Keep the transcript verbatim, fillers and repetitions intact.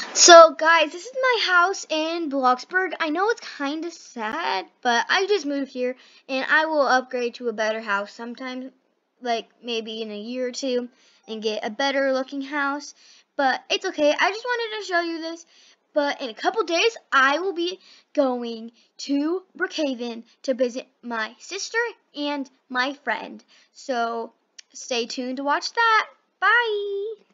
So, guys, this is my house in Bloxburg. I know it's kind of sad, but I just moved here, and I will upgrade to a better house sometime, like maybe in a year or two, and get a better looking house. But it's okay. I just wanted to show you this. But in a couple days, I will be going to Brookhaven to visit my sister and my friend. So, stay tuned to watch that. Bye!